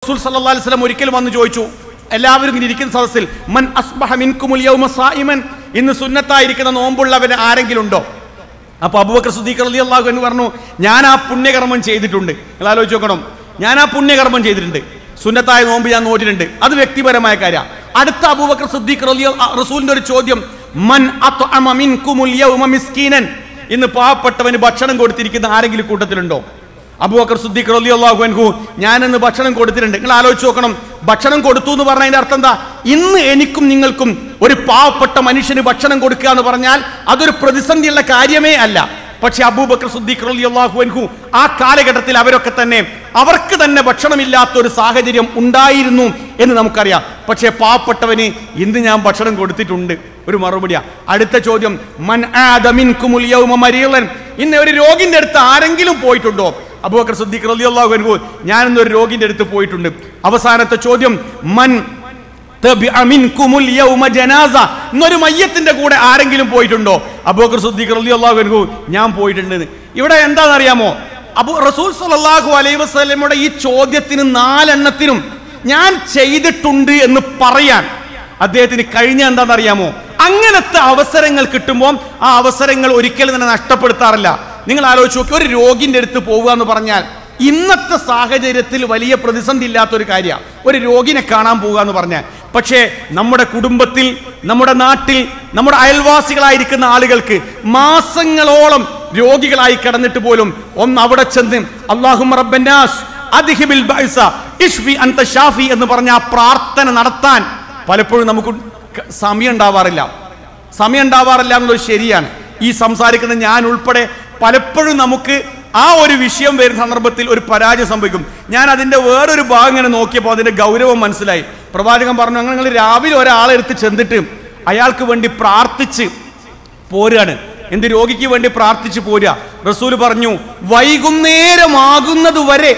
റസൂൽ സല്ലല്ലാഹു അലൈഹി വസല്ലം ഒരിക്കൽ വന്ന് ചോദിച്ചു, എല്ലാവരും ഇങ്ങനെ ഇരിക്കുന്ന സദസ്സിൽ, മൻ അസ്ബഹ മിൻകുമുൽ യൗമ സായിമൻ, ഇന്ന് സുന്നത്തായിരിക്കുന്ന നോമ്പുള്ളവൻ ആരെങ്കിലും ഉണ്ടോ? അപ്പോൾ അബൂബക്കർ സിദ്ദീഖ് റളിയല്ലാഹു അൻഹു പറഞ്ഞു, ഞാൻ ആ പുണ്യകർമ്മം ചെയ്തിട്ടുണ്ട്. നിങ്ങൾ ആലോചിച്ച് നോക്കണം, ഞാൻ ആ പുണ്യകർമ്മം ചെയ്തിട്ടുണ്ട്, സുന്നത്തായ നോമ്പ് ഞാൻ നോറ്റിട്ടുണ്ട്, അത് വ്യക്തിപരമായ കാര്യമാണ്. അടുത്ത അബൂബക്കർ സിദ്ദീഖ് റസൂലിന്റെ ഒരു ചോദ്യം, മൻ അത്അമ മിൻകുമുൽ യൗമ മിസ്കീനൻ, ഇന്ന് പാവപ്പെട്ടവന് ഭക്ഷണം കൊടുത്തിരിക്കുന്ന ആരെങ്കിലും കൂട്ടത്തിലുണ്ടോ? അബൂബക്കർ സിദ്ദീഖ് റളിയല്ലാഹു അൻഹു, ഞാൻ ഇന്ന് ഭക്ഷണം കൊടുത്തിട്ടുണ്ട്. നിങ്ങൾ ആലോചിച്ച് നോക്കണം, ഭക്ഷണം കൊടുത്തു എന്ന് പറഞ്ഞതിന്റെ അർത്ഥം എന്താ? ഇന്ന് എനിക്കും നിങ്ങൾക്കും ഒരു പാവപ്പെട്ട മനുഷ്യന് ഭക്ഷണം കൊടുക്കുക എന്ന് പറഞ്ഞാൽ അതൊരു പ്രതിസന്ധിയുള്ള കാര്യമേ അല്ല. പക്ഷെ അബൂബക്കർ സിദ്ദീഖ് റളിയല്ലാഹു അൻഹു ആ കാലഘട്ടത്തിൽ അവർക്ക് തന്നെ ഭക്ഷണമില്ലാത്ത ഒരു സാഹചര്യം ഉണ്ടായിരുന്നു എന്ന് നമുക്കറിയാം. പക്ഷേ പാവപ്പെട്ടവന് ഇന്ന് ഞാൻ ഭക്ഷണം കൊടുത്തിട്ടുണ്ട്, ഒരു മറുപടിയാ. അടുത്ത ചോദ്യം, മൻ ആദ മിൻകുമുൽ യൗമ മരീളൻ, ഇന്ന് ഒരു രോഗിന്റെ അടുത്ത് ആരെങ്കിലും പോയിട്ടുണ്ടോ? അബൂബക്കർ സിദ്ദീഖ് റളിയല്ലാഹു അൻഹു, ഞാൻ ഇന്ന് ഒരു രോഗിന്റെ അടുത്ത് പോയിട്ടുണ്ട്. അവസാനത്തെ ചോദ്യം, മൻ തബിഅ മിൻകുമുൽ യൗമ ജനാസ, ഇന്നൊരു മയ്യത്തിന്റെ കൂടെ ആരെങ്കിലും പോയിട്ടുണ്ടോ? അബൂബക്കർ സിദ്ദീഖ് റളിയല്ലാഹു അൻഹു, ഞാൻ പോയിട്ടുണ്ട്. ഇവിടെ എന്താണെന്നറിയാമോ, റസൂൽ സല്ലല്ലാഹു അലൈഹി വസല്ലമയുടെ ഈ ചോദ്യത്തിന് 4 എണ്ണത്തിനും ഞാൻ ചെയ്തിട്ടുണ്ട് എന്ന് പറയാൻ അദ്ദേഹത്തിന് കഴിഞ്ഞ എന്താണെന്നറിയാമോ? അങ്ങനത്തെ അവസരങ്ങൾ കിട്ടുമ്പോൾ ആ അവസരങ്ങൾ ഒരിക്കലും തന്നെ നഷ്ടപ്പെടുത്താറില്ല. നിങ്ങൾ ആലോചിച്ച് നോക്കി, ഒരു രോഗിന്റെ അടുത്ത് പോവുക എന്ന് പറഞ്ഞാൽ ഇന്നത്തെ സാഹചര്യത്തിൽ വലിയ പ്രതിസന്ധി ഇല്ലാത്തൊരു കാര്യമാണ്, ഒരു രോഗിനെ കാണാൻ പോവുക എന്ന് പറഞ്ഞാൽ. പക്ഷേ നമ്മുടെ കുടുംബത്തിൽ, നമ്മുടെ നാട്ടിൽ, നമ്മുടെ അയൽവാസികളായിരിക്കുന്ന ആളുകൾക്ക് മാസങ്ങളോളം രോഗികളായി കിടന്നിട്ട് പോലും ഒന്ന് അവിടെ ചെന്ന് അല്ലാഹുമ്മ റബ്ബന്നാസ് അദ്ഹിബിൽ ബഅസ ഇശ്ഫി അൻത ഷാഫി എന്ന് പറഞ്ഞ ആ പ്രാർത്ഥന നടത്താൻ പലപ്പോഴും നമുക്ക് സമയം ഉണ്ടാവാറില്ല എന്നുള്ളത് ശരിയാണ്. ഈ സംസാരിക്കുന്ന ഞാൻ ഉൾപ്പെടെ പലപ്പോഴും നമുക്ക് ആ ഒരു വിഷയം വരുന്ന സന്ദർഭത്തിൽ ഒരു പരാജയം സംഭവിക്കും. ഞാൻ അതിൻ്റെ വേറൊരു ഭാഗം ഇങ്ങനെ നോക്കിയപ്പോൾ അതിൻ്റെ ഗൗരവം മനസ്സിലായി. പ്രവാചകൻ പറഞ്ഞു, അങ്ങനെ നിങ്ങൾ രാവിലെ ഒരാളെ എടുത്ത് ചെന്നിട്ട് അയാൾക്ക് വേണ്ടി പ്രാർത്ഥിച്ച് പോരുകയാണ്. എന്ത്? രോഗിക്ക് വേണ്ടി പ്രാർത്ഥിച്ച് പോരുക. റസൂൽ പറഞ്ഞു, വൈകുന്നേരമാകുന്നത് വരെ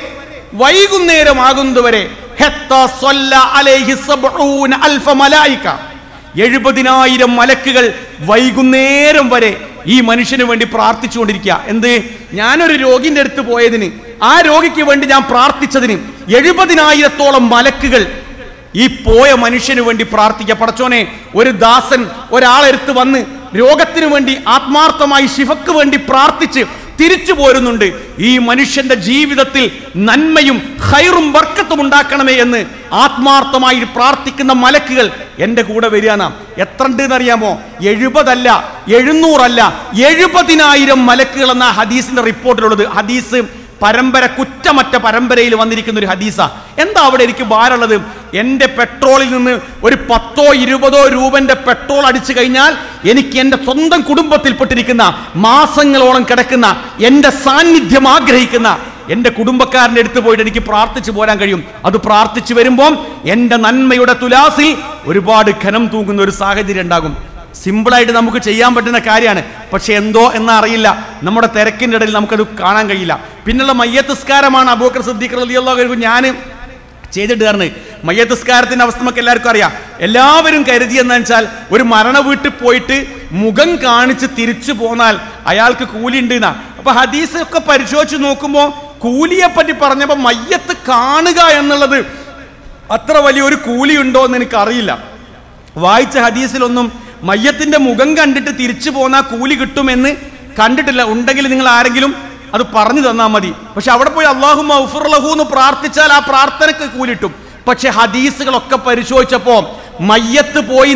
70,000 മലക്കുകൾ വൈകുന്നേരം വരെ ഈ മനുഷ്യന് വേണ്ടി പ്രാർത്ഥിച്ചുകൊണ്ടിരിക്കുക. എന്ത്? ഞാനൊരു രോഗിന്റെ അടുത്ത് പോയതിന്, ആ രോഗിക്ക് വേണ്ടി ഞാൻ പ്രാർത്ഥിച്ചതിന് 70,000 മലക്കുകൾ ഈ പോയ മനുഷ്യന് വേണ്ടി പ്രാർത്ഥിക്കുക. പടച്ചോനെ, ഒരു ദാസൻ ഒരാളെടുത്ത് വന്ന് രോഗത്തിന് വേണ്ടി ആത്മാർത്ഥമായി ശിഫക്ക് വേണ്ടി പ്രാർത്ഥിച്ച് തിരിച്ചു പോരുന്നുണ്ട്. ഈ മനുഷ്യന്റെ ജീവിതത്തിൽ നന്മയും ഖൈറും ബർക്കത്തും ഉണ്ടാക്കണമേ എന്ന് ആത്മാർത്ഥമായി പ്രാർത്ഥിക്കുന്ന മലക്കുകൾ എൻ്റെ കൂടെ വരികയാണ്. എത്ര ഉണ്ട് എന്നറിയാമോ? 70 അല്ല, 700 അല്ല, 70,000 മലക്കുകൾ എന്ന ഹദീസിന്റെ റിപ്പോർട്ടിലുള്ളത്. ഹദീസ് പരമ്പര, കുറ്റമറ്റ പരമ്പരയിൽ വന്നിരിക്കുന്ന ഒരു ഹദീസാ. എന്താ അവിടെ എനിക്ക് ഭാരമുള്ളത്? എൻ്റെ പെട്രോളിൽ നിന്ന് ഒരു 10-20 രൂപന്റെ പെട്രോൾ അടിച്ചു കഴിഞ്ഞാൽ എനിക്ക് എൻ്റെ സ്വന്തം കുടുംബത്തിൽപ്പെട്ടിരിക്കുന്ന മാസങ്ങളോളം കിടക്കുന്ന എൻ്റെ സാന്നിധ്യം ആഗ്രഹിക്കുന്ന എൻ്റെ കുടുംബക്കാരൻ്റെ അടുത്ത് പോയിട്ട് എനിക്ക് പ്രാർത്ഥിച്ചു പോരാൻ കഴിയും. അത് പ്രാർത്ഥിച്ചു വരുമ്പോൾ എൻ്റെ നന്മയുടെ തുലാസിൽ ഒരുപാട് ഘനം തൂങ്ങുന്ന ഒരു സാഹചര്യം ഉണ്ടാകും. സിമ്പിളായിട്ട് നമുക്ക് ചെയ്യാൻ പറ്റുന്ന കാര്യമാണ്. പക്ഷെ എന്തോ എന്നാ അറിയില്ല, നമ്മുടെ തിരക്കിൻ്റെ ഇടയിൽ നമുക്കത് കാണാൻ കഴിയില്ല. പിന്നുള്ള മയ്യത്ത് നിസ്കാരമാണ് അബൂബക്കർ സിദ്ദീഖ് റളിയല്ലാഹു അൻഹു ഞാൻ ചെയ്തിട്ട് കാരണം. മയ്യത്ത് നിസ്കാരത്തിൻ്റെ അവസ്ഥ നമുക്ക് എല്ലാവർക്കും അറിയാം. എല്ലാവരും കരുതി എന്താ വെച്ചാൽ ഒരു മരണ വീട്ടിൽ പോയിട്ട് മുഖം കാണിച്ച് തിരിച്ചു പോന്നാൽ അയാൾക്ക് കൂലി ഉണ്ട് എന്നാ. അപ്പൊ ഹദീസ് ഒക്കെ പരിശോധിച്ച് നോക്കുമ്പോൾ കൂലിയെ പറ്റി പറഞ്ഞപ്പോൾ മയ്യത്ത് കാണുക എന്നുള്ളത് അത്ര വലിയൊരു കൂലി ഉണ്ടോ എന്ന് എനിക്കറിയില്ല. വായിച്ച ഹദീസിലൊന്നും മയ്യത്തിന്റെ മുഖം കണ്ടിട്ട് തിരിച്ചു പോന്നാൽ കൂലി കിട്ടുമെന്ന് കണ്ടിട്ടില്ല. ഉണ്ടെങ്കിൽ നിങ്ങൾ ആരെങ്കിലും അത് പറഞ്ഞു തന്നാൽ മതി. പക്ഷെ അവിടെ പോയി അല്ലാഹുമ്മ ഗ്ഫിർ ലഹു എന്ന് പ്രാർത്ഥിച്ചാൽ ആ പ്രാർത്ഥനയ്ക്ക് കൂലി കിട്ടും. പക്ഷെ ഹദീസുകളൊക്കെ പരിശോധിച്ചപ്പോൾ മയ്യത്ത് പോയി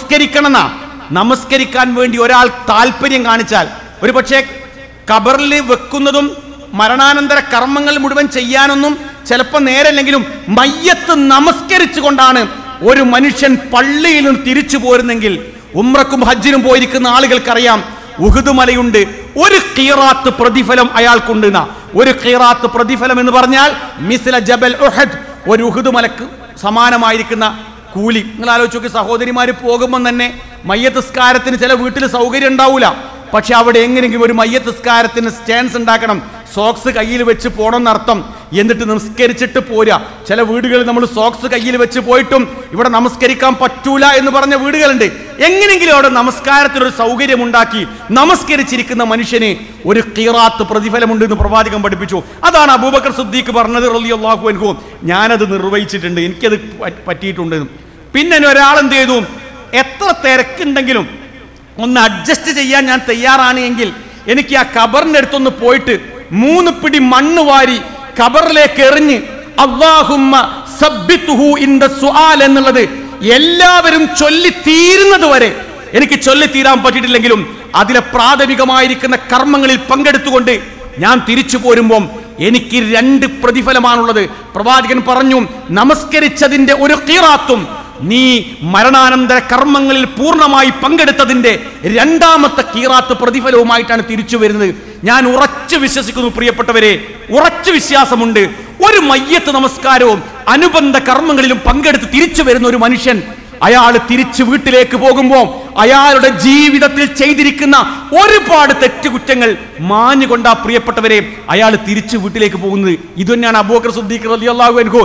നമസ്കരിക്കാൻ വേണ്ടി ഒരാൾ താല്പര്യം കാണിച്ചാൽ, ഒരു പക്ഷേ ഖബറിൽ വെക്കുന്നതും മരണാനന്തര കർമ്മങ്ങൾ മുഴുവൻ ചെയ്യാനൊന്നും ചിലപ്പോൾ നേരല്ലെങ്കിലും മയ്യത്ത് നമസ്കരിച്ചു കൊണ്ടാണ് ഒരു മനുഷ്യൻ പള്ളിയിൽ നിന്ന് തിരിച്ചു പോരുന്നെങ്കിൽ, ഉംറക്കും ഹജ്ജിനും പോയിരിക്കുന്ന ആളുകൾക്കറിയാം ഉഹുദ് മലയുണ്ട്, ഒരു ഖീറാത്ത് പ്രതിഫലം അയാൾക്കുണ്ട്. ഒരു ഖീറാത്ത് പ്രതിഫലം എന്ന് പറഞ്ഞാൽ മിസ്ല ജബൽ ഉഹദ്, ഒരു ഉഹുദ് മലക്ക് സമാനമായിരിക്കുന്ന കൂലി. നിങ്ങൾ ആലോചിച്ച് നോക്കി, സഹോദരിമാർ പോകുമ്പോൾ തന്നെ മയ്യത്ത് നിസ്കാരത്തിന് ചില വീട്ടിൽ സൗകര്യം ഉണ്ടാവില്ല. പക്ഷെ അവിടെ എങ്ങനെയെങ്കിലും ഒരു മയ്യത്ത് നിസ്കാരത്തിന് സ്റ്റാൻസ് ഉണ്ടാക്കണം. സോക്സ് കയ്യിൽ വെച്ച് പോകണമെന്നർത്ഥം. എന്നിട്ട് നമസ്കരിച്ചിട്ട് പോരാ. ചില വീടുകളിൽ നമ്മൾ സോക്സ് കയ്യിൽ വെച്ച് പോയിട്ടും ഇവിടെ നമസ്കരിക്കാൻ പറ്റൂല എന്ന് പറഞ്ഞ വീടുകളുണ്ട്. എങ്ങനെയെങ്കിലും അവിടെ നമസ്കാരത്തിനൊരു സൗകര്യം ഉണ്ടാക്കി നമസ്കരിച്ചിരിക്കുന്ന മനുഷ്യന് ഒരു ഖിറാത്ത് പ്രതിഫലമുണ്ട് എന്ന് പ്രവാചകൻ പഠിപ്പിച്ചു. അതാണ് അബൂബക്കർ സിദ്ദീഖ് പറഞ്ഞത് റളിയല്ലാഹു അൻഹു. ഞാനത് നിർവഹിച്ചിട്ടുണ്ട്, എനിക്കത് പറ്റിയിട്ടുണ്ട്. പിന്നെ ഒരാൾ എന്ത് ചെയ്തു, എത്ര തിരക്കുണ്ടെങ്കിലും ഒന്ന് അഡ്ജസ്റ്റ് ചെയ്യാൻ ഞാൻ തയ്യാറാണ് എങ്കിൽ എനിക്ക് ആ ഖബറിന്റെ അടുത്തൊന്ന് പോയിട്ട് 3 പിടി മണ്ണ് വാരി ഖബറിലേക്ക് എറിഞ്ഞ് അല്ലാഹുമ്മ സബ്ബിത്ഹു ഇൻദ സുആൽ എന്നുള്ളത് എല്ലാവരും ചൊല്ലി തീരുന്നത് വരെ എനിക്ക് ചൊല്ലി തീരാൻ പറ്റിയിട്ടില്ലെങ്കിലും അതിലെ പ്രാഥമികമായിരിക്കുന്ന കർമ്മങ്ങളിൽ പങ്കെടുത്തുകൊണ്ട് ഞാൻ തിരിച്ചു പോരുമ്പോൾ എനിക്ക് 2 പ്രതിഫലമാണുള്ളത്. പ്രവാചകൻ പറഞ്ഞു, നമസ്കരിച്ചതിന്റെ ഒരു ഖിറാത്തും നീ മരണാനന്തര കർമ്മങ്ങളിൽ പൂർണ്ണമായി പങ്കെടുത്തതിന്റെ 2ാമത്തെ ഖിറാത്ത് പ്രതിഫലവുമായിട്ടാണ് തിരിച്ചു വരുന്നത്. ഞാൻ ഉറച്ചു വിശ്വസിക്കുന്നു പ്രിയപ്പെട്ടവരെ, ഉറച്ചു വിശ്വാസമുണ്ട്, ഒരു മയ്യത്ത് നമസ്കാരവും അനുബന്ധ കർമ്മങ്ങളിലും പങ്കെടുത്ത് തിരിച്ചു വരുന്ന ഒരു മനുഷ്യൻ അയാൾ തിരിച്ചു വീട്ടിലേക്ക് പോകുമ്പോൾ അയാളുടെ ജീവിതത്തിൽ ചെയ്തിരിക്കുന്ന ഒരുപാട് തെറ്റുകുറ്റങ്ങൾ മാഞ്ഞുകൊണ്ടാ പ്രിയപ്പെട്ടവരെ അയാൾ തിരിച്ചു വീട്ടിലേക്ക് പോകുന്നത്. ഇത് തന്നെയാണ് അബൂബക്കർ സിദ്ദീഖ് റളിയല്ലാഹു അൻഹു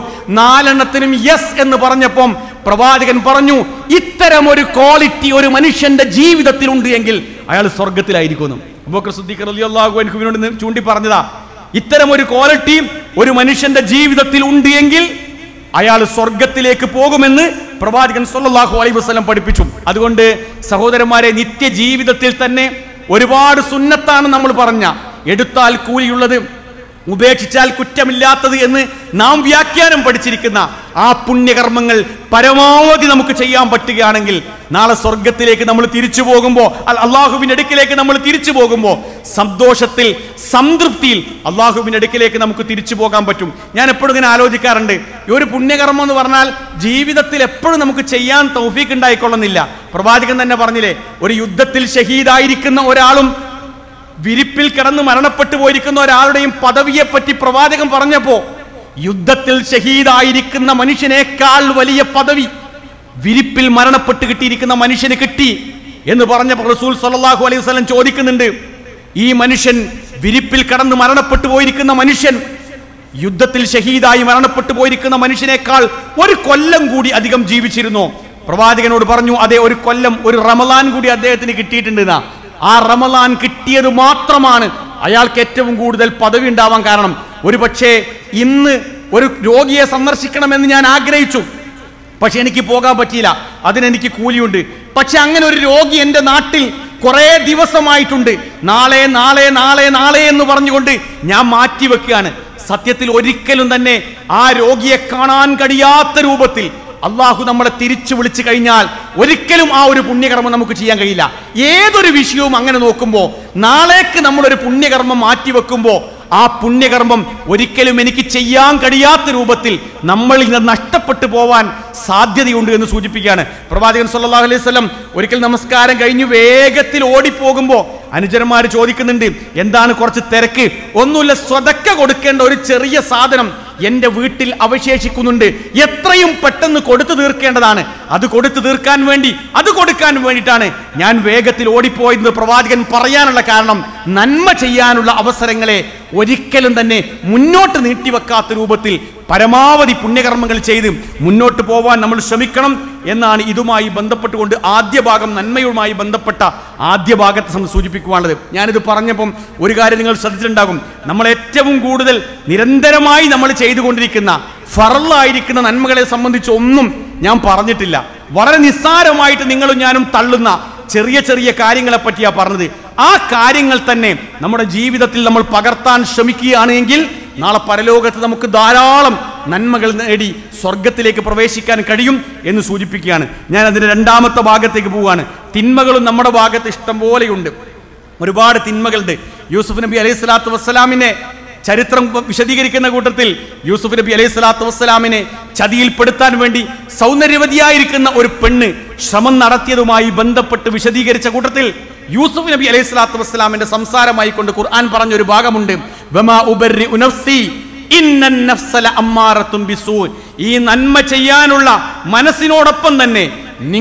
4 യെസ് എന്ന് പറഞ്ഞപ്പോൾ പ്രവാചകൻ പറഞ്ഞു, ഇത്തരം ഒരു ക്വാളിറ്റി ഒരു മനുഷ്യന്റെ ജീവിതത്തിൽ ഉണ്ട് എങ്കിൽ അയാൾ സ്വർഗത്തിലായിരിക്കുന്നു. അബൂബക്കർ സിദ്ദീഖ് റളിയല്ലാഹു അൻഹുവിനോട് ചൂണ്ടി പറഞ്ഞതാ, ഇത്തരം ഒരു ക്വാളിറ്റി ഒരു മനുഷ്യന്റെ ജീവിതത്തിൽ ഉണ്ട് എങ്കിൽ അയാൾ സ്വർഗത്തിലേക്ക് പോകുമെന്ന് പ്രവാചകൻ സല്ലല്ലാഹു അലൈഹി വസല്ലം പഠിപ്പിച്ചു. അതുകൊണ്ട് സഹോദരന്മാരെ, നിത്യ ജീവിതത്തിൽ തന്നെ ഒരുപാട് സുന്നത്താണ് നമ്മൾ പറഞ്ഞ, എടുത്താൽ കൂലിയുള്ളത് ഉപേക്ഷിച്ചാൽ കുറ്റമില്ലാത്തത് എന്ന് നാം വ്യാഖ്യാനം പഠിച്ചിരിക്കുന്ന ആ പുണ്യകർമ്മങ്ങൾ പരമാവധി നമുക്ക് ചെയ്യാൻ പറ്റുകയാണെങ്കിൽ നാളെ സ്വർഗത്തിലേക്ക് നമ്മൾ തിരിച്ചു പോകുമ്പോൾ, അള്ളാഹുവിന്റെ അടുക്കിലേക്ക് നമ്മൾ തിരിച്ചു പോകുമ്പോൾ സന്തോഷത്തിൽ സംതൃപ്തിയിൽ അള്ളാഹുവിന്റെ അടുക്കിലേക്ക് നമുക്ക് തിരിച്ചു പോകാൻ പറ്റും. ഞാൻ എപ്പോഴും ഇങ്ങനെ ആലോചിക്കാറുണ്ട്, ഈ ഒരു പുണ്യകർമ്മം എന്ന് പറഞ്ഞാൽ ജീവിതത്തിൽ എപ്പോഴും നമുക്ക് ചെയ്യാൻ തൗഫീഖ് ഉണ്ടായിക്കൊള്ളുന്നില്ല. പ്രവാചകൻ തന്നെ പറഞ്ഞില്ലേ, ഒരു യുദ്ധത്തിൽ ഷഹീദായിരിക്കുന്ന ഒരാളും വിരിപ്പിൽ കിടന്ന് മരണപ്പെട്ടു പോയിരിക്കുന്ന ഒരാളുടെയും പദവിയെ പറ്റി പ്രവാചകൻ പറഞ്ഞപ്പോ, യുദ്ധത്തിൽ ഷഹീദായിരിക്കുന്ന മനുഷ്യനേക്കാൾ വലിയ പദവി വിരിപ്പിൽ മരണപ്പെട്ട് കിട്ടിയിരിക്കുന്ന മനുഷ്യന് കിട്ടി എന്ന് പറഞ്ഞപ്പോൾ റസൂൽ സല്ലല്ലാഹു അലൈഹി വസല്ലം ചോദിക്കുന്നുണ്ട്, ഈ മനുഷ്യൻ വിരിപ്പിൽ കടന്ന് മരണപ്പെട്ടു പോയിരിക്കുന്ന മനുഷ്യൻ യുദ്ധത്തിൽ ഷഹീദായി മരണപ്പെട്ടു പോയിരിക്കുന്ന മനുഷ്യനേക്കാൾ 1 കൊല്ലം കൂടി അധികം ജീവിച്ചിരുന്നോ? പ്രവാചകനോട് പറഞ്ഞു, അതെ, 1 കൊല്ലം, 1 റമളാൻ കൂടി അദ്ദേഹത്തിന് കിട്ടിയിട്ടുണ്ട്. ആ റമളാൻ കിട്ടിയത് മാത്രമാണ് അയാൾക്ക് ഏറ്റവും കൂടുതൽ പദവി ഉണ്ടാവാൻ കാരണം. ഒരു പക്ഷേ ഇന്ന് ഒരു രോഗിയെ സന്ദർശിക്കണമെന്ന് ഞാൻ ആഗ്രഹിച്ചു, പക്ഷെ എനിക്ക് പോകാൻ പറ്റിയില്ല, അതിനെനിക്ക് കൂലിയുണ്ട്. പക്ഷെ അങ്ങനെ ഒരു രോഗി എൻ്റെ നാട്ടിൽ കുറേ ദിവസമായിട്ടുണ്ട്, നാളെ നാളെ നാളെ നാളെ എന്ന് പറഞ്ഞുകൊണ്ട് ഞാൻ മാറ്റിവെക്കുകയാണ്. സത്യത്തിൽ ഒരിക്കലും തന്നെ ആ രോഗിയെ കാണാൻ കഴിയാത്ത രൂപത്തിൽ അള്ളാഹു നമ്മളെ തിരിച്ചു വിളിച്ചു കഴിഞ്ഞാൽ ഒരിക്കലും ആ ഒരു പുണ്യകർമ്മം നമുക്ക് ചെയ്യാൻ കഴിയില്ല. ഏതൊരു വിഷയവും അങ്ങനെ നോക്കുമ്പോൾ നാളേക്ക് നമ്മളൊരു പുണ്യകർമ്മം മാറ്റിവെക്കുമ്പോൾ ആ പുണ്യകർമ്മം ഒരിക്കലും എനിക്ക് ചെയ്യാൻ കഴിയാത്ത രൂപത്തിൽ നമ്മളിൽ നിന്ന് നഷ്ടപ്പെട്ടു പോവാൻ സാധ്യതയുണ്ട് എന്ന് സൂചിപ്പിക്കുകയാണ്. പ്രവാചകൻ സല്ലല്ലാഹു അലൈഹി വസല്ലം ഒരിക്കൽ നമസ്കാരം കഴിഞ്ഞ് വേഗത്തിൽ ഓടിപ്പോകുമ്പോൾ അനുചരന്മാർ ചോദിക്കുന്നുണ്ട്, എന്താണ് കുറച്ച് തിരക്ക്? ഒന്നുമില്ല, സ്വതക്ക കൊടുക്കേണ്ട ഒരു ചെറിയ സാധനം എന്റെ വീട്ടിൽ അവശേഷിക്കുന്നുണ്ട്, എത്രയും പെട്ടെന്ന് കൊടുത്തു തീർക്കേണ്ടതാണ്, അത് കൊടുത്തു തീർക്കാൻ വേണ്ടി, അത് കൊടുക്കാൻ വേണ്ടിയിട്ടാണ് ഞാൻ വേഗത്തിൽ ഓടിപ്പോയത്. പ്രവാചകൻ പറയാനുള്ള കാരണം, നന്മ ചെയ്യാനുള്ള അവസരങ്ങളെ ഒരിക്കലും തന്നെ മുന്നോട്ട് നീട്ടിവെക്കാത്ത രൂപത്തിൽ പരമാവധി പുണ്യകർമ്മങ്ങൾ ചെയ്ത് മുന്നോട്ട് പോവാൻ നമ്മൾ ശ്രമിക്കണം എന്നാണ് ഇതുമായി ബന്ധപ്പെട്ടുകൊണ്ട് ആദ്യ ഭാഗം, നന്മയുമായി ബന്ധപ്പെട്ട ആദ്യ ഭാഗത്തെ സൂചിപ്പിക്കുവാനുള്ളത്. ഞാനിത് പറഞ്ഞപ്പം ഒരു കാര്യം നിങ്ങൾ ശ്രദ്ധിച്ചിട്ടുണ്ടാകും, നമ്മൾ ഏറ്റവും കൂടുതൽ നിരന്തരമായി നമ്മൾ ചെയ്തുകൊണ്ടിരിക്കുന്ന ഫർളായിരിക്കുന്ന നന്മകളെ സംബന്ധിച്ച് ഒന്നും ഞാൻ പറഞ്ഞിട്ടില്ല. വളരെ നിസ്സാരമായിട്ട് നിങ്ങളും ഞാനും തള്ളുന്ന ചെറിയ ചെറിയ കാര്യങ്ങളെ പറ്റിയാണ് പറഞ്ഞത്. ആ കാര്യങ്ങൾ തന്നെ നമ്മുടെ ജീവിതത്തിൽ നമ്മൾ പകർത്താൻ ശ്രമിക്കുകയാണെങ്കിൽ നാളെ പരലോകത്ത് നമുക്ക് ധാരാളം നന്മകൾ നേടി സ്വർഗത്തിലേക്ക് പ്രവേശിക്കാൻ കഴിയും എന്ന് സൂചിപ്പിക്കുകയാണ്. ഞാൻ അതിന്റെ 2ാമത്തെ ഭാഗത്തേക്ക് പോവുകയാണ്. തിന്മകളും നമ്മുടെ ഭാഗത്ത് ഇഷ്ടം പോലെയുണ്ട്, ഒരുപാട് തിന്മകളുണ്ട്. യൂസുഫ് നബി അലൈഹി സ്വലാത്തു വസ്സലാമിനെ ചരിത്രം വിശദീകരിക്കുന്ന കൂട്ടത്തിൽ യൂസുഫ് നബി അലൈഹി സ്വലാത്തു വസ്സലാമിനെ ചതിയിൽപ്പെടുത്താൻ വേണ്ടി സൗന്ദര്യവതിയായിരിക്കുന്ന ഒരു പെണ്ണ് ശ്രമം നടത്തിയതുമായി ബന്ധപ്പെട്ട് വിശദീകരിച്ച കൂട്ടത്തിൽ യൂസുഫ് നബി അലൈഹി സ്വലാത്തു വസ്സലാമിന്റെ സംസാരമായി കൊണ്ട് ഖുർആൻ പറഞ്ഞൊരു ഭാഗമുണ്ട്, വമാ ഉബർരിഉ നഫ്സി ഇന്നൻ നഫ്സ ലഅമ്മാറത്തുൻ ബിസൂ. ഈ നന്മ ചെയ്യാനുള്ള മനസ്സിനോടൊപ്പം തന്നെ നിങ്ങൾ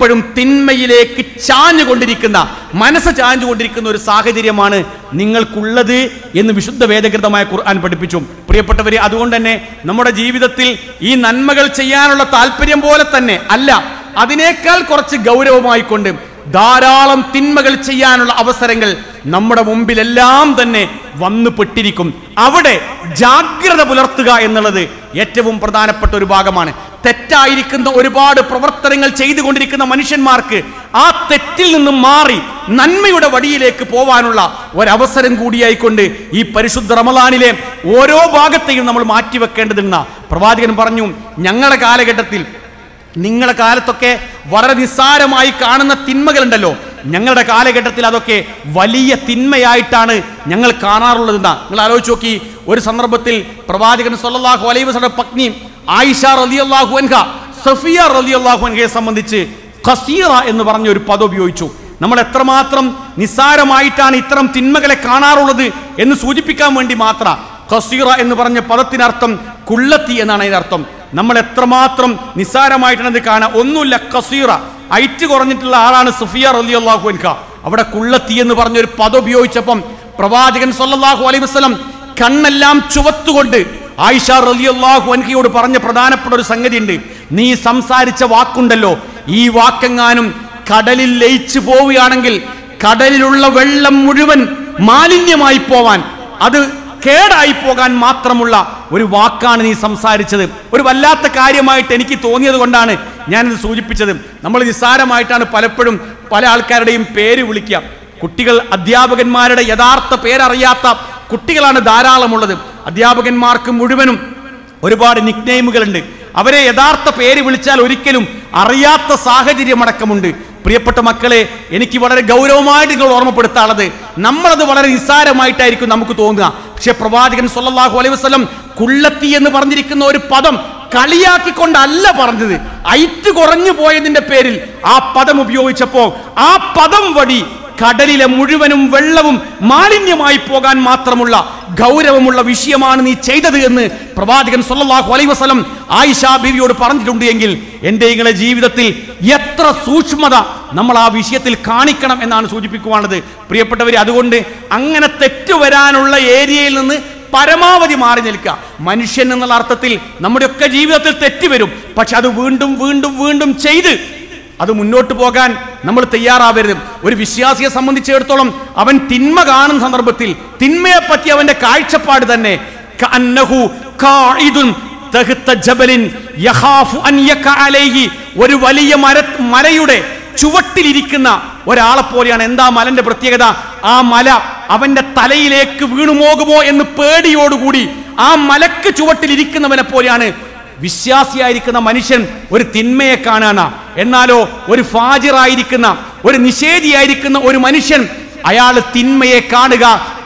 എപ്പോഴും തിന്മയിലേക്ക് ചാഞ്ഞുകൊണ്ടിരിക്കുന്ന, മനസ്സ് ചാഞ്ഞുകൊണ്ടിരിക്കുന്ന ഒരു സാഹചര്യമാണ് നിങ്ങൾക്കുള്ളത് എന്ന് വിശുദ്ധ വേദഗ്രന്ഥമായ ഖുർആൻ പഠിപ്പിച്ചു. പ്രിയപ്പെട്ടവരെ, അതുകൊണ്ട് തന്നെ നമ്മുടെ ജീവിതത്തിൽ ഈ നന്മകൾ ചെയ്യാനുള്ള താല്പര്യം പോലെ തന്നെ അല്ല, അതിനേക്കാൾ കുറച്ച് ഗൗരവമായിക്കൊണ്ട് ധാരാളം തിന്മകൾ ചെയ്യാനുള്ള അവസരങ്ങൾ നമ്മുടെ മുമ്പിലെല്ലാം തന്നെ വന്നു പെട്ടിരിക്കും. അവിടെ ജാഗ്രത പുലർത്തുക എന്നുള്ളത് ഏറ്റവും പ്രധാനപ്പെട്ട ഒരു ഭാഗമാണ്. തെറ്റായിരിക്കുന്ന ഒരുപാട് പ്രവർത്തനങ്ങൾ ചെയ്തുകൊണ്ടിരിക്കുന്ന മനുഷ്യന്മാർക്ക് ആ തെറ്റിൽ നിന്നും മാറി നന്മയുടെ വഴിയിലേക്ക് പോവാനുള്ള ഒരവസരം കൂടിയായിക്കൊണ്ട് ഈ പരിശുദ്ധ റമളാനിലെ ഓരോ ഭാഗത്തെയും നമ്മൾ മാറ്റിവെക്കേണ്ടതെന്ന പ്രവാചകൻ പറഞ്ഞു. ഞങ്ങളുടെ കാലഘട്ടത്തിൽ, നിങ്ങളുടെ കാലത്തൊക്കെ വളരെ നിസ്സാരമായി കാണുന്ന തിന്മകളുണ്ടല്ലോ, ഞങ്ങളുടെ കാലഘട്ടത്തിൽ അതൊക്കെ വലിയ തിന്മയായിട്ടാണ് ഞങ്ങൾ കാണാറുള്ളതെന്നാ. നിങ്ങൾ ആലോചിച്ച് നോക്കി, ഒരു സന്ദർഭത്തിൽ പ്രവാചകൻ സ്വല്ലല്ലാഹു അലൈഹി വസല്ലം പത്നി ആയിഷ റളിയല്ലാഹു അൻഹ സഫിയ റളിയല്ലാഹു അൻഹയെ സംബന്ധിച്ച് ഖസീറ എന്ന് പറഞ്ഞ ഒരു പദം ഉപയോഗിച്ചു. നമ്മൾ എത്രമാത്രം നിസ്സാരമായിട്ടാണ് ഇത്തരം തിന്മകളെ കാണാറുള്ളത് എന്ന് സൂചിപ്പിക്കാൻ വേണ്ടി മാത്രം ഖസീറ എന്ന് പറഞ്ഞ പദത്തിനർത്ഥം കുള്ളത്തി എന്നാണ് അതിനർത്ഥം. നമ്മൾ എത്രമാത്രം നിസ്സാരമായിട്ടാണ് ഇത് കാണാൻ. ഒന്നുമില്ല, ഖസീറ, ഐറ്റ് കുറഞ്ഞിട്ടുള്ള ആളാണ് സഫിയ റളിയല്ലാഹു അൻഹ. അവിടെ കുള്ളത്തി എന്ന് പറഞ്ഞൊരു പദം ഉപയോഗിച്ചപ്പം പ്രവാചകൻ സ്വല്ലല്ലാഹു അലൈഹി വസല്ലം കണ്ണെല്ലാം ചുവത്തുകൊണ്ട് ആയിഷ റളിയല്ലാഹു അൻഹയോട് പറഞ്ഞ പ്രധാനപ്പെട്ട ഒരു സംഗതി ഉണ്ട്. നീ സംസാരിച്ച വാക്കുണ്ടല്ലോ, ഈ വാക്കെങ്ങാനും കടലിൽ ലയിച്ചു പോവുകയാണെങ്കിൽ കടലിലുള്ള വെള്ളം മുഴുവൻ മാലിന്യമായി പോവാൻ, അത് കേടായി പോകാൻ മാത്രമുള്ള ഒരു വാക്കാണ് നീ സംസാരിച്ചത്. ഒരു വല്ലാത്ത കാര്യമായിട്ട് എനിക്ക് തോന്നിയത് കൊണ്ടാണ് ഞാനിത് സൂചിപ്പിച്ചത്. നമ്മൾ നിസ്സാരമായിട്ടാണ് പലപ്പോഴും പല ആൾക്കാരുടെയും പേര് വിളിക്കുക. കുട്ടികൾ അധ്യാപകന്മാരുടെ യഥാർത്ഥ പേരറിയാത്ത കുട്ടികളാണ് ധാരാളമുള്ളത്. അധ്യാപകന്മാർക്ക് മുഴുവനും ഒരുപാട് നിക്നെയിമുകളുണ്ട്. അവരെ യഥാർത്ഥ പേര് വിളിച്ചാൽ ഒരിക്കലും അറിയാത്ത സാഹചര്യമടക്കമുണ്ട്. പ്രിയപ്പെട്ട മക്കളെ, എനിക്ക് വളരെ ഗൗരവമായിട്ട് നിങ്ങൾ ഓർമ്മപ്പെടുത്താനുള്ളത്, നമ്മളത് വളരെ നിസ്സാരമായിട്ടായിരിക്കും നമുക്ക് തോന്നുക. പക്ഷെ പ്രവാചകൻ സ്വല്ലല്ലാഹു അലൈഹി വസല്ലം കുള്ളത്തി എന്ന് പറഞ്ഞിരിക്കുന്ന ഒരു പദം കളിയാക്കിക്കൊണ്ടല്ല പറഞ്ഞത്. ഐറ്റ് കുറഞ്ഞു പോയതിന്റെ പേരിൽ ആ പദം ഉപയോഗിച്ചപ്പോൾ ആ പദം വഴി കടലിലെ മുഴുവനും വെള്ളവും മാലിന്യമായി പോകാൻ മാത്രമുള്ള ഗൗരവമുള്ള വിഷയമാണ് നീ ചെയ്തത് എന്ന് പ്രവാചകൻ സ്വല്ലല്ലാഹു അലൈഹി വസല്ലം ആയിഷ ബീവിയോട് പറഞ്ഞിട്ടുണ്ട്. എങ്കിൽ എൻ്റെ നിങ്ങളുടെ ജീവിതത്തിൽ എത്ര സൂക്ഷ്മത നമ്മൾ ആ വിഷയത്തിൽ കാണിക്കണം എന്നാണ് സൂചിപ്പിക്കുവാനുള്ളത്. പ്രിയപ്പെട്ടവരെ, അതുകൊണ്ട് അങ്ങനെ തെറ്റുവരാനുള്ള ഏരിയയിൽ നിന്ന് പരമാവധി മാറി നിൽക്കുക. മനുഷ്യൻ എന്നുള്ള അർത്ഥത്തിൽ നമ്മുടെയൊക്കെ ജീവിതത്തിൽ തെറ്റ് വരും. പക്ഷെ അത് വീണ്ടും വീണ്ടും വീണ്ടും ചെയ്ത് അത് മുന്നോട്ട് പോകാൻ നമ്മൾ തയ്യാറാവരുത്. ഒരു വിശ്വാസിയെ സംബന്ധിച്ചിടത്തോളം അവൻ തിന്മ കാണുന്ന സന്ദർഭത്തിൽ തിന്മയെ പറ്റി അവന്റെ കാഴ്ചപ്പാട് തന്നെ ഒരു വലിയ മലയുടെ ചുവട്ടിലിരിക്കുന്ന ഒരാളെ പോലെയാണ്. എന്താ മലന്റെ പ്രത്യേകത? ആ മല അവന്റെ തലയിലേക്ക് വീണുപോകുമോ എന്ന് പേടിയോടുകൂടി ആ മലക്ക് ചുവട്ടിലിരിക്കുന്നവനെ പോലെയാണ് വിശ്വാസിയായിരിക്കുന്ന മനുഷ്യൻ ഒരു തിന്മയെ കാണാനാ. എന്നാലോ ഒരു ഫാജിറായിരിക്കുന്ന, ഒരു നിഷേധിയായിരിക്കുന്ന ഒരു മനുഷ്യൻ, അയാൾ തിന്മയെ കാണുക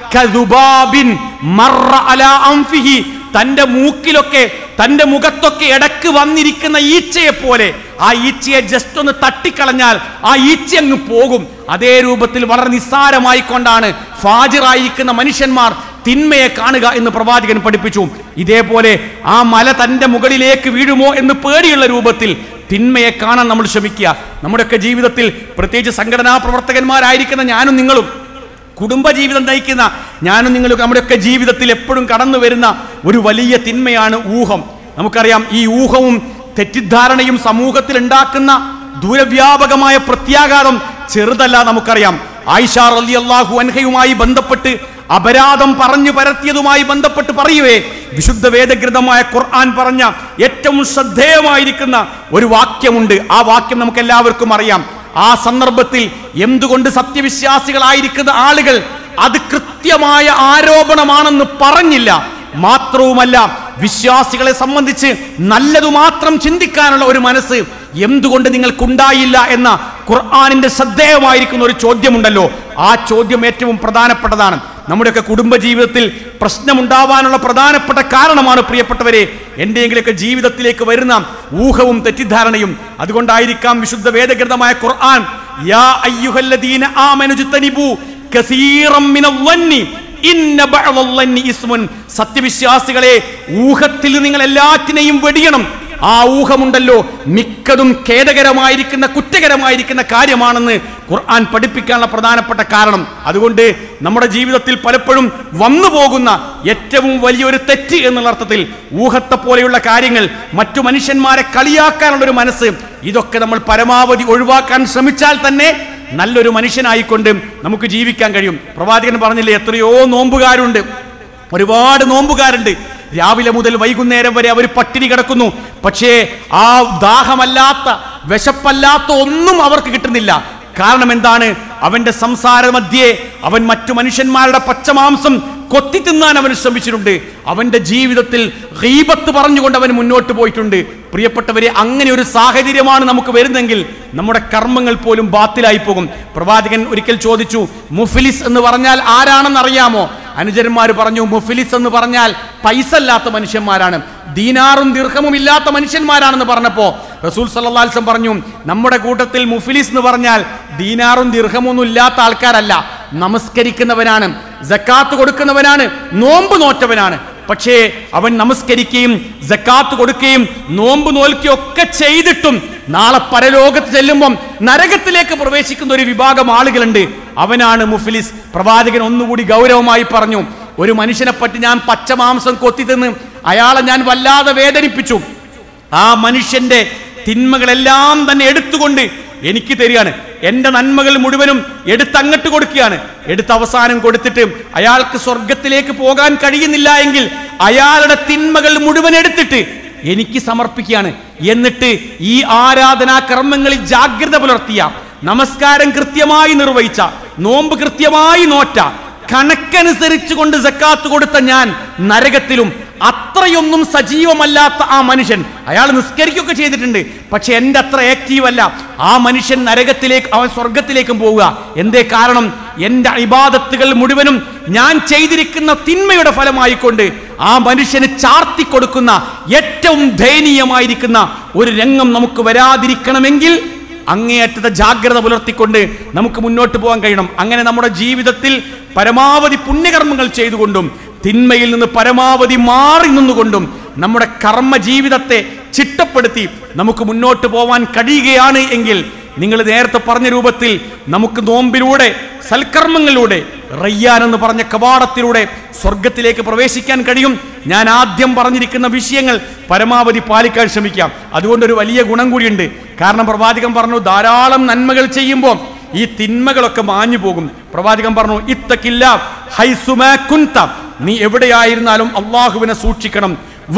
കദുബാബിൻ മറ അലാ അൻഫിഹി, തന്റെ മൂക്കിലൊക്കെ തന്റെ മുഖത്തൊക്കെ ഇടക്ക് വന്നിരിക്കുന്ന ഈച്ചയെ പോലെ. ആ ഈച്ചയെ ജസ്റ്റ് ഒന്ന് തട്ടിക്കളഞ്ഞാൽ ആ ഈച്ച അങ്ങ് പോകും. അതേ രൂപത്തിൽ വളരെ നിസ്സാരമായി കൊണ്ടാണ് ഫാജിറായിരിക്കുന്ന മനുഷ്യന്മാർ തിന്മയെ കാണുക എന്ന് പ്രവാചകൻ പഠിപ്പിച്ചു. ഇതേപോലെ ആ മല തന്റെ മുകളിലേക്ക് വീഴുമോ എന്ന് പേടിയുള്ള രൂപത്തിൽ തിന്മയെ കാണാൻ നമ്മൾ ശ്രമിക്കുക. നമ്മുടെയൊക്കെ ജീവിതത്തിൽ, പ്രത്യേകിച്ച് സംഘടനാ പ്രവർത്തകന്മാരായിരിക്കുന്ന ഞാനും നിങ്ങളും, കുടുംബജീവിതം നയിക്കുന്ന ഞാനും നിങ്ങളും, നമ്മുടെയൊക്കെ ജീവിതത്തിൽ എപ്പോഴും കടന്നു വരുന്ന ഒരു വലിയ തിന്മയാണ് ഊഹം. നമുക്കറിയാം, ഈ ഊഹവും തെറ്റിദ്ധാരണയും സമൂഹത്തിൽ ഉണ്ടാക്കുന്ന ദൂരവ്യാപകമായ പ്രത്യാഘാതം ചെറുതല്ല. നമുക്കറിയാം, ആയിഷ റളിയല്ലാഹു അൻഹയുമായി ബന്ധപ്പെട്ട് അപരാധം പറഞ്ഞു പരത്തിയതുമായി ബന്ധപ്പെട്ട് പറയുവേ വിശുദ്ധ വേദഗ്രന്ഥമായ ഖുർആൻ പറഞ്ഞ ഏറ്റവും ശ്രദ്ധേയമായിരിക്കുന്ന ഒരു വാക്യമുണ്ട്. ആ വാക്യം നമുക്ക് എല്ലാവർക്കും അറിയാം. ആ സന്ദർഭത്തിൽ എന്തുകൊണ്ട് സത്യവിശ്വാസികളായിരിക്കുന്ന ആളുകൾ അത് കൃത്യമായ ആരോപണമാണെന്ന് പറഞ്ഞില്ല, മാത്രവുമല്ല വിശ്വാസികളെ സംബന്ധിച്ച് നല്ലതു മാത്രം ചിന്തിക്കാനുള്ള ഒരു മനസ്സ് എന്തുകൊണ്ട് നിങ്ങൾക്കുണ്ടായില്ല എന്ന ഖുർആനിന്റെ ശ്രദ്ധേയമായിരിക്കുന്ന ഒരു ചോദ്യമുണ്ടല്ലോ. ആ ചോദ്യം ഏറ്റവും പ്രധാനപ്പെട്ടതാണ്. നമ്മുടെയൊക്കെ കുടുംബജീവിതത്തിൽ പ്രശ്നമുണ്ടാവാനുള്ള പ്രധാനപ്പെട്ട കാരണമാണ് പ്രിയപ്പെട്ടവരെ എന്റെയെങ്കിലൊക്കെ ജീവിതത്തിലേക്ക് വരുന്ന ഊഹവും തെറ്റിദ്ധാരണയും. അതുകൊണ്ടായിരിക്കാം വിശുദ്ധ വേദഗ്രന്ഥമായ ഖുർആൻ യാ അയ്യുഹല്ലദീന ആമനു ജ്തനിബു കസീറം മിനൽ-വന്നി ഇന്ന ബഅദൽ-വന്നി ഇസ്മുൻ, സത്യവിശ്വാസികളെ ഊഹത്തിൽ നിങ്ങൾ എല്ലാറ്റിനെയും വെടിയണം. ആ ഊഹമുണ്ടല്ലോ മിക്കതും ഖേദകരമായിരിക്കുന്ന കുറ്റകരമായിരിക്കുന്ന കാര്യമാണെന്ന് ഖുർആൻ പഠിപ്പിക്കാനുള്ള പ്രധാനപ്പെട്ട കാരണം. അതുകൊണ്ട് നമ്മുടെ ജീവിതത്തിൽ പലപ്പോഴും വന്നു പോകുന്ന ഏറ്റവും വലിയൊരു തെറ്റ് എന്നുള്ള അർത്ഥത്തിൽ ഊഹത്തെ പോലെയുള്ള കാര്യങ്ങൾ, മറ്റു മനുഷ്യന്മാരെ കളിയാക്കാനുള്ളൊരു മനസ്സ്, ഇതൊക്കെ നമ്മൾ പരമാവധി ഒഴിവാക്കാൻ ശ്രമിച്ചാൽ തന്നെ നല്ലൊരു മനുഷ്യനായിക്കൊണ്ട് നമുക്ക് ജീവിക്കാൻ കഴിയും. പ്രവാചകൻ പറഞ്ഞില്ലേ, എത്രയോ നോമ്പുകാരുണ്ട്, ഒരുപാട് നോമ്പുകാരുണ്ട്, രാവിലെ മുതൽ വൈകുന്നേരം വരെ അവർ പട്ടിണി കിടക്കുന്നു, പക്ഷേ ആ ദാഹമല്ലാത്ത വിശപ്പല്ലാത്ത ഒന്നും അവർക്ക് കിട്ടുന്നില്ല. കാരണം എന്താണ്? അവന്റെ സംസാര മധ്യേ അവൻ മറ്റു മനുഷ്യന്മാരുടെ പച്ചമാംസം കൊത്തി തിന്നാൻ അവൻ ശ്രമിച്ചിട്ടുണ്ട്. അവന്റെ ജീവിതത്തിൽ ഗീബത്ത് പറഞ്ഞുകൊണ്ട് അവൻ മുന്നോട്ട് പോയിട്ടുണ്ട്. പ്രിയപ്പെട്ടവരെ, അങ്ങനെ ഒരു സാഹചര്യമാണ് നമുക്ക് വരുന്നെങ്കിൽ നമ്മുടെ കർമ്മങ്ങൾ പോലും ബാത്തിലായി പോകും. പ്രവാചകൻ ഒരിക്കൽ ചോദിച്ചു, മുഫ്ലിസ് എന്ന് പറഞ്ഞാൽ ആരാണെന്ന് അറിയാമോ? അനുചരന്മാർ പറഞ്ഞു, മുഫ്ലിസ് എന്ന് പറഞ്ഞാൽ പൈസ ഇല്ലാത്ത മനുഷ്യന്മാരാണ്, ദീനാറും ദിർഹമും ഇല്ലാത്ത മനുഷ്യന്മാരാണെന്ന് പറഞ്ഞപ്പോ റസൂൽ സല്ലല്ലാഹു അലൈഹി വസല്ലം പറഞ്ഞു, നമ്മുടെ കൂട്ടത്തിൽ മുഫ്ലിസ് എന്ന് പറഞ്ഞാൽ ദീനാറും ദിർഹമൊന്നും ഇല്ലാത്ത ആൾക്കാരല്ല, നമസ്കരിക്കുന്നവനാണ്, സക്കാത്ത് കൊടുക്കുന്നവനാണ്, നോമ്പ് നോറ്റവനാണ്. പക്ഷേ അവൻ നമസ്കരിക്കുകയും സക്കാത്ത് കൊടുക്കുകയും നോമ്പ് നോൽക്കുകയും ഒക്കെ ചെയ്തിട്ടും നാളെ പരലോകത്ത് ചെല്ലുമ്പം നരകത്തിലേക്ക് പ്രവേശിക്കുന്ന ഒരു വിഭാഗം ആളുകളുണ്ട്, അവനാണ് മുഫ്ലിസ്. പ്രവാചകൻ ഒന്നുകൂടി ഗൗരവമായി പറഞ്ഞു, ഒരു മനുഷ്യനെ പറ്റി ഞാൻ പച്ചമാംസം കൊത്തി തിന്ന് അയാളെ ഞാൻ വല്ലാതെ വേദനിപ്പിച്ചു, ആ മനുഷ്യന്റെ തിന്മകളെല്ലാം തന്നെ എടുത്തുകൊണ്ട് എനിക്ക് തരികയാണ്, എന്റെ നന്മകൾ മുഴുവനും എടുത്തങ്ങട്ട് കൊടുക്കുകയാണ്. എടുത്ത് അവസാനം കൊടുത്തിട്ട് അയാൾക്ക് സ്വർഗത്തിലേക്ക് പോകാൻ കഴിയുന്നില്ല എങ്കിൽ അയാളുടെ തിന്മകൾ മുഴുവൻ എടുത്തിട്ട് എനിക്ക് സമർപ്പിക്കുകയാണ്. എന്നിട്ട് ഈ ആരാധനാ കർമ്മങ്ങളിൽ ജാഗ്രത പുലർത്തിയ, നമസ്കാരം കൃത്യമായി നിർവഹിച്ച, നോമ്പ് കൃത്യമായി നോറ്റ, കണക്കനുസരിച്ച് കൊണ്ട് സക്കാത്ത് കൊടുത്ത ഞാൻ നരകത്തിലും അത്രയൊന്നും സജീവമല്ലാത്ത ആ മനുഷ്യൻ, അയാൾ നിസ്കരിക്കുകയൊക്കെ ചെയ്തിട്ടുണ്ട്, പക്ഷെ എൻ്റെ അത്ര ആക്റ്റീവ് അല്ല, ആ മനുഷ്യൻ നരകത്തിലേക്ക്, അവൻ സ്വർഗത്തിലേക്കും പോവുക. എന്തേ കാരണം? എൻ്റെ ഇബാദത്തുകൾ മുഴുവനും ഞാൻ ചെയ്തിരിക്കുന്ന തിന്മയുടെ ഫലമായിക്കൊണ്ട് ആ മനുഷ്യന് ചാർത്തി കൊടുക്കുന്ന ഏറ്റവും ദയനീയമായിരിക്കുന്ന ഒരു രംഗം നമുക്ക് വരാതിരിക്കണമെങ്കിൽ അങ്ങേയറ്റത്തെ ജാഗ്രത പുലർത്തിക്കൊണ്ട് നമുക്ക് മുന്നോട്ട് പോകാൻ കഴിയണം. അങ്ങനെ നമ്മുടെ ജീവിതത്തിൽ പരമാവധി പുണ്യകർമ്മങ്ങൾ ചെയ്തുകൊണ്ടും തിന്മയിൽ നിന്ന് പരമാവധി മാറി നിന്നുകൊണ്ടും നമ്മുടെ കർമ്മ ജീവിതത്തെ ചിട്ടപ്പെടുത്തി നമുക്ക് മുന്നോട്ട് പോവാൻ കഴിയുകയാണ് എങ്കിൽ, നിങ്ങൾ നേരത്തെ പറഞ്ഞ രൂപത്തിൽ നമുക്ക് നോമ്പിലൂടെ, സൽക്കർമ്മങ്ങളിലൂടെ, റയ്യാൻ എന്ന് പറഞ്ഞ കവാടത്തിലൂടെ സ്വർഗത്തിലേക്ക് പ്രവേശിക്കാൻ കഴിയും. ഞാൻ ആദ്യം പറഞ്ഞിരിക്കുന്ന വിഷയങ്ങൾ പരമാവധി പാലിക്കാൻ ശ്രമിക്കാം. അതുകൊണ്ടൊരു വലിയ ഗുണം കൂടിയുണ്ട്. കാരണം പ്രവാചകൻ പറഞ്ഞു, ധാരാളം നന്മകൾ ചെയ്യുമ്പോൾ ഈ തിന്മകളൊക്കെ മാഞ്ഞു പോകും. പ്രവാചകൻ പറഞ്ഞു, ഇത്തഖില്ല ഹൈസുമാ കുൻത, നീ എവിടെയായിരുന്നാലും അള്ളാഹുവിനെ സൂക്ഷിക്കണം.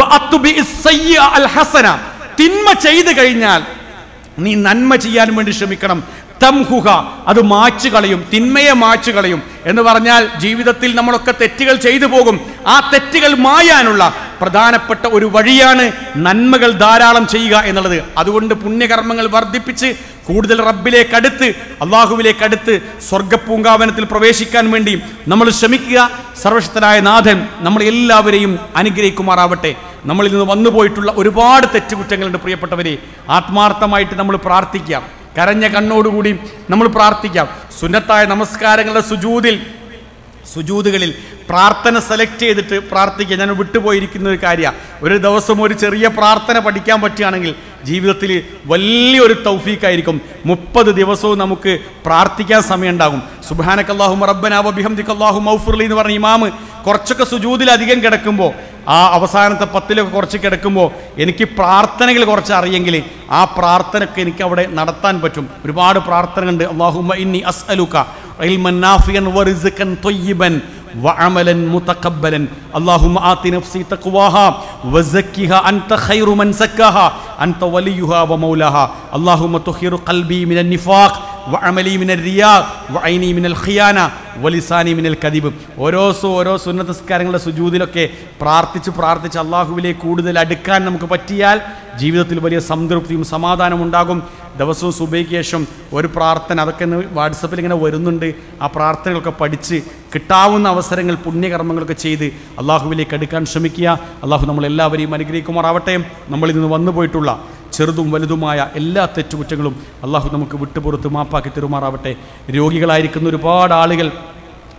തിന്മ ചെയ്തു കഴിഞ്ഞാൽ നീ നന്മ ചെയ്യാൻ വേണ്ടി ശ്രമിക്കണം. തംഹുഹ, അത് മാച്ചു കളയും, തിന്മയെ മാച്ചു കളയും എന്ന് പറഞ്ഞാൽ ജീവിതത്തിൽ നമ്മളൊക്കെ തെറ്റുകൾ ചെയ്തു പോകും. ആ തെറ്റുകൾ മായാനുള്ള പ്രധാനപ്പെട്ട ഒരു വഴിയാണ് നന്മകൾ ധാരാളം ചെയ്യുക എന്നുള്ളത്. അതുകൊണ്ട് പുണ്യകർമ്മങ്ങൾ വർദ്ധിപ്പിച്ച് കൂടുതൽ റബ്ബിലേക്ക് അടുത്ത്, അള്ളാഹുവിലേക്ക് അടുത്ത് സ്വർഗപ്പൂങ്കാവനത്തിൽ പ്രവേശിക്കാൻ വേണ്ടി നമ്മൾ ശ്രമിക്കുക. സർവശക്തനായ നാഥൻ നമ്മൾ എല്ലാവരെയും അനുഗ്രഹിക്കുമാറാവട്ടെ. നമ്മളിൽ നിന്ന് വന്നുപോയിട്ടുള്ള ഒരുപാട് തെറ്റുകുറ്റങ്ങളുണ്ട് പ്രിയപ്പെട്ടവരെ. ആത്മാർത്ഥമായിട്ട് നമ്മൾ പ്രാർത്ഥിക്കാം, കരഞ്ഞ കണ്ണോടുകൂടി നമ്മൾ പ്രാർത്ഥിക്കാം. സുന്നത്തായ നമസ്കാരങ്ങളുടെ സുജൂദുകളിൽ പ്രാർത്ഥന സെലക്ട് ചെയ്തിട്ട് പ്രാർത്ഥിക്കുക. ഞാൻ വിട്ടുപോയിരിക്കുന്ന ഒരു കാര്യമാണ്. ഒരു ദിവസം ഒരു ചെറിയ പ്രാർത്ഥന പഠിക്കാൻ പറ്റുകയാണെങ്കിൽ ജീവിതത്തിൽ വലിയൊരു തൗഫീഖായിരിക്കും. 30 ദിവസവും നമുക്ക് പ്രാർത്ഥിക്കാൻ സമയം ഉണ്ടാകും. സുബ്ഹാനകല്ലാഹുമ്മ റബ്ബനാ വബിഹംദിക അല്ലാഹുമ്മ ഗ്ഫിർലി എന്ന് പറഞ്ഞ ഇമാമ് കുറച്ചൊക്കെ സുജൂദിൽ അധികം കിടക്കുമ്പോൾ, ആ അവസാനത്തെ 10ലൊക്കെ കുറച്ച് കിടക്കുമ്പോൾ എനിക്ക് പ്രാർത്ഥനകൾ കുറച്ച് അറിയെങ്കിൽ ആ പ്രാർത്ഥനയൊക്കെ എനിക്ക് അവിടെ നടത്താൻ പറ്റും. ഒരുപാട് പ്രാർത്ഥനകളുണ്ട്. അല്ലാഹുമ്മ ഇന്നി അസ്അലുക ഇൽമൻ നാഫിയൻ വറിസ്ഖൻ ത്വയ്യിബൻ വഅമലൻ മുതഖബ്ബലൻ അല്ലാഹുമ്മ ആതി നഫ്സി തഖ്വാഹാ വസക്കിഹാ അൻത ഖൈറു മൻ സക്കാഹാ അൻത വലിയുഹാ വമൗലാഹാ അല്ലാഹുമ്മ തുഹിറു ഖൽബി മിനൻ നിഫാഖ് വഅമലി മിനൽ റിയാ വഐനി മിനൽ ഖിയാന വലിസാനി മിനൽ കദിബ്. ഓരോ സുന്നത്ത് നിസ്കാരങ്ങളുടെ സുജൂദിലൊക്കെ പ്രാർത്ഥിച്ച് അള്ളാഹുവിലേക്ക് കൂടുതൽ അടുക്കാൻ നമുക്ക് പറ്റിയാൽ ജീവിതത്തിൽ വലിയ സംതൃപ്തിയും സമാധാനം ഉണ്ടാകും. ദിവസവും സുബഹിക്ക് ശേഷം ഒരു പ്രാർത്ഥന, അതൊക്കെ വാട്സപ്പിൽ ഇങ്ങനെ വരുന്നുണ്ട്. ആ പ്രാർത്ഥനകളൊക്കെ പഠിച്ച് കിട്ടാവുന്ന അവസരങ്ങൾ പുണ്യകർമ്മങ്ങളൊക്കെ ചെയ്ത് അള്ളാഹുവിലേക്ക് അടുക്കാൻ ശ്രമിക്കുക. അള്ളാഹു നമ്മളെല്ലാവരെയും അനുഗ്രഹിക്കുമാറാവട്ടെ. നമ്മളിൽ നിന്ന് വന്നു പോയിട്ടുള്ള ചെറുതും വലുതുമായ എല്ലാ തെറ്റുകുറ്റങ്ങളും അള്ളാഹു നമുക്ക് വിട്ടുപുറത്ത് മാപ്പാക്കി തരുമാറാവട്ടെ. രോഗികളായിരിക്കുന്ന ഒരുപാട് ആളുകൾ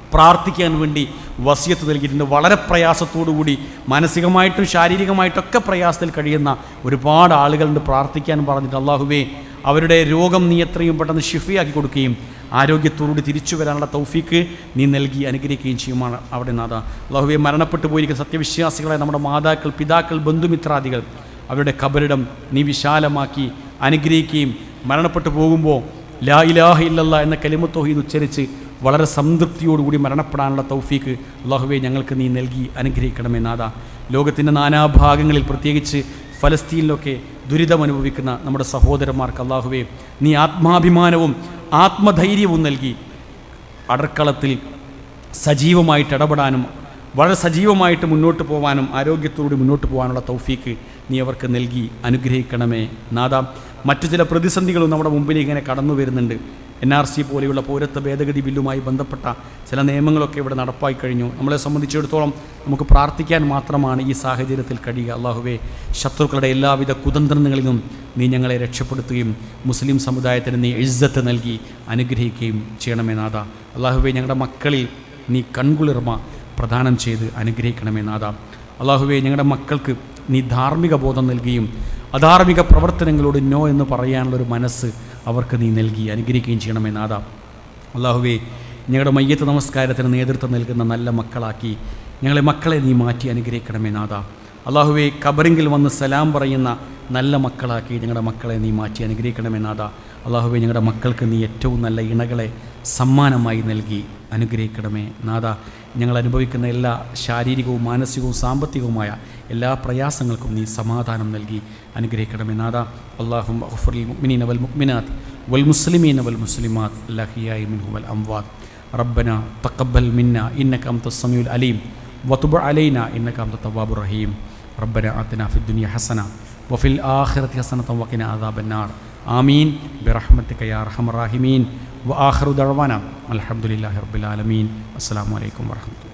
പ്രാർത്ഥിക്കാൻ വേണ്ടി വസിയത്ത് നൽകിയിട്ടുണ്ട്. വളരെ പ്രയാസത്തോടുകൂടി മാനസികമായിട്ടും ശാരീരികമായിട്ടൊക്കെ പ്രയാസത്തിൽ കഴിയുന്ന ഒരുപാട് ആളുകളുണ്ട്. പ്രാർത്ഥിക്കാൻ പറഞ്ഞിട്ട് അള്ളാഹുവേ അവരുടെ രോഗം നീ എത്രയും പെട്ടെന്ന് ഷിഫയാക്കി കൊടുക്കുകയും ആരോഗ്യത്തോടുകൂടി തിരിച്ചു വരാനുള്ള തൗഫീക്ക് നീ നൽകി അനുഗ്രഹിക്കുകയും ചെയ്യുമാണ് അവിടെ നാഥ. അള്ളാഹുവേ മരണപ്പെട്ടു പോയിരിക്കുന്ന സത്യവിശ്വാസികളെ നമ്മുടെ മാതാക്കൾ, പിതാക്കൾ, ബന്ധുമിത്രാദികൾ അവരുടെ ഖബറിടം നീ വിശാലമാക്കി അനുഗ്രഹിക്കുകയും മരണപ്പെട്ടു പോകുമ്പോൾ ലാ ഇലാഹ ഇല്ലല്ലാഹ് എന്ന കലിമത്ത് തൗഹീദ് ഉച്ചരിച്ച് വളരെ സംതൃപ്തിയോടുകൂടി മരണപ്പെടാനുള്ള തൗഫീക്ക് അള്ളാഹുവേ ഞങ്ങൾക്ക് നീ നൽകി അനുഗ്രഹിക്കണമേ നാഥ. ലോകത്തിൻ്റെ നാനാഭാഗങ്ങളിൽ പ്രത്യേകിച്ച് ഫലസ്തീനിലൊക്കെ ദുരിതമനുഭവിക്കുന്ന നമ്മുടെ സഹോദരന്മാർക്ക് അള്ളാഹുവേ നീ ആത്മാഭിമാനവും ആത്മധൈര്യവും നൽകി അടർക്കളത്തിൽ സജീവമായിട്ട് ഇടപെടാനും വളരെ സജീവമായിട്ട് മുന്നോട്ട് പോകാനും ആരോഗ്യത്തോടെ മുന്നോട്ട് പോകാനുള്ള തൗഫീക്ക് നീ അവർക്ക് നൽകി അനുഗ്രഹിക്കണമേ നാഥ. മറ്റു ചില പ്രതിസന്ധികളും നമ്മുടെ മുമ്പിൽ ഇങ്ങനെ കടന്നു വരുന്നുണ്ട്. NRC പോലെയുള്ള പൗരത്വ ഭേദഗതി ബില്ലുമായി ബന്ധപ്പെട്ട ചില നിയമങ്ങളൊക്കെ ഇവിടെ നടപ്പായി കഴിഞ്ഞു. നമ്മളെ സംബന്ധിച്ചിടത്തോളം നമുക്ക് പ്രാർത്ഥിക്കാൻ മാത്രമാണ് ഈ സാഹചര്യത്തിൽ കഴിയുക. അള്ളാഹുവേ ശത്രുക്കളുടെ എല്ലാവിധ കുതന്ത്രങ്ങളിൽ നിന്നും നീ ഞങ്ങളെ രക്ഷപ്പെടുത്തുകയും മുസ്ലിം സമുദായത്തിന് നീ ഇസ്സത്ത് നൽകി അനുഗ്രഹിക്കുകയും ചെയ്യണമേ നാഥ. അള്ളാഹുവേ ഞങ്ങളുടെ മക്കളിൽ നീ കൺകുളിർമ പ്രദാനം ചെയ്ത് അനുഗ്രഹിക്കണമേ നാഥ. അള്ളാഹുവേ ഞങ്ങളുടെ മക്കൾക്ക് നീ ധാർമ്മിക ബോധം നൽകുകയും അധാർമിക പ്രവർത്തനങ്ങളോട് നോ എന്ന് പറയാനുള്ളൊരു മനസ്സ് അവർക്ക് നീ നൽകി അനുഗ്രഹിക്കുകയും ചെയ്യണമേ നാഥ. അള്ളാഹുവേ ഞങ്ങളുടെ മയ്യത്ത് നമസ്കാരത്തിന് നേതൃത്വം നൽകുന്ന നല്ല മക്കളാക്കി ഞങ്ങളെ മക്കളെ നീ മാറ്റി അനുഗ്രഹിക്കണമേ നാഥ. അള്ളാഹുവേ ഖബറിങ്കിൽ വന്ന് സലാം പറയുന്ന നല്ല മക്കളാക്കി ഞങ്ങളുടെ മക്കളെ നീ മാറ്റി അനുഗ്രഹിക്കണമേ നാഥ. അള്ളാഹുവേ ഞങ്ങളുടെ മക്കൾക്ക് നീ ഏറ്റവും നല്ല ഇണകളെ സമ്മാനമായി നൽകി അനുഗ്രഹിക്കണമേ നാഥ. ഞങ്ങൾ അനുഭവിക്കുന്ന എല്ലാ ശാരീരികവും മാനസികവും സാമ്പത്തികവുമായ എല്ലാ പ്രയാസങ്ങൾക്കും നീ സമാധാനം നൽകി അനുഗ്രഹിക്കണമേ നാഥ. അല്ലാഹുമ്മ ഗ്ഫിർ ലിൽ മുഅ്മിനീന വൽ മുഅ്മിനാത്ത് വൽ മുസ്ലിമീന വൽ മുസ്ലിമാത്ത് അൽ-അഹ്യാഇ മിൻഹും വൽ അംവാത്ത്. റബ്ബനാ തഖബ്ബൽ മിന്നാ ഇന്നക അൻതസ് സമീഉൽ അലീം വതുബ് അലൈനാ ഇന്നക അൻതത് തവ്വാബുർ റഹീം. റബ്ബനാ ആതിനാ ഫിദ് ദുനിയ ഹസന വഫിൽ ആഖിറതി ഹസനത വഖിനാ അദാബന്നാർ. ആമീൻ ബിറഹ്മതിക യാ അർഹമർ റഹീമീൻ. വആഖിറു ദഅവാനാ അൽഹംദുലില്ലാഹി റബ്ബിൽ ആലമീൻ. അസ്സലാമു അലൈക്കും വറഹ്മത്തുള്ളാഹി.